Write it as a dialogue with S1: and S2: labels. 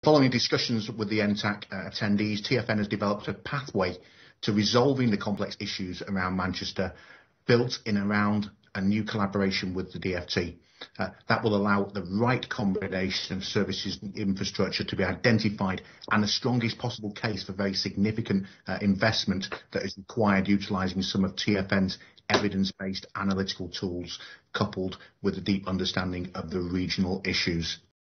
S1: Following discussions with the NTAC attendees, TFN has developed a pathway to resolving the complex issues around Manchester, built in around a new collaboration with the DfT. That will allow the right combination of services and infrastructure to be identified and the strongest possible case for very significant investment that is required, utilising some of TFN's evidence-based analytical tools coupled with a deep understanding of the regional issues.